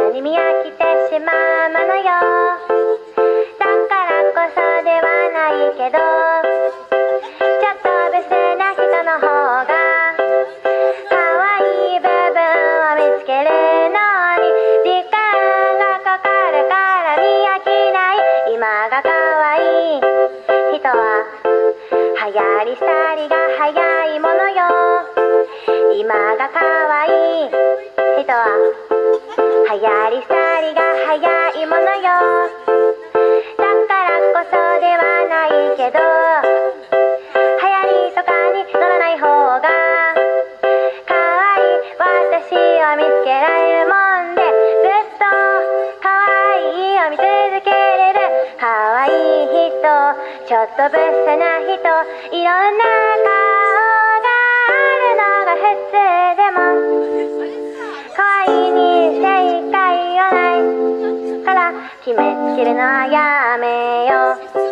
に見飽きてしまうものよ。だからこそではないけど、ちょっと不正な人の方が可愛い部分を見つけるのに時間がかかるから見飽きない。今が可愛い人は流行り廃りが早いものよ。今が可愛い人は流行り廃りが早いものよ。だからこそではないけど、流行りとかに乗らない方が可愛い私を見つけられるもんで、ずっと可愛いを見続けれる可愛い人、ちょっと不正な人、いろんな顔があるのが普通でも可愛いに正解はないから決めつけるのはやめよう。